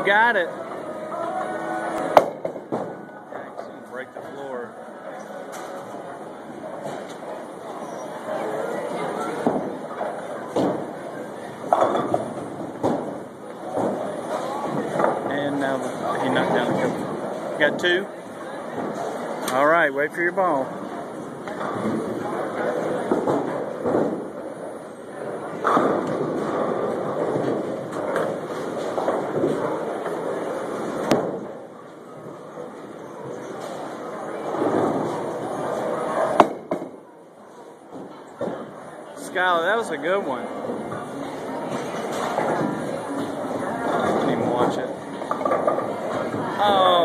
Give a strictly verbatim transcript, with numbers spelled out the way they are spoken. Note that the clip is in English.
got it. It's gonna break the floor. And now he knocked down the couple. Got two? All right, wait for your ball. Skylar, that was a good one. I didn't even watch it. Oh.